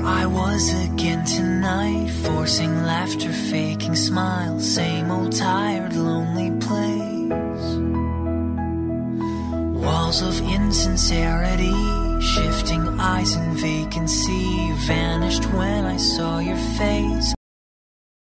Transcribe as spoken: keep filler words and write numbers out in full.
Here I was again tonight, forcing laughter, faking smiles. Same old tired, lonely place. Walls of insincerity, shifting eyes in vacancy. Vanished when I saw your face.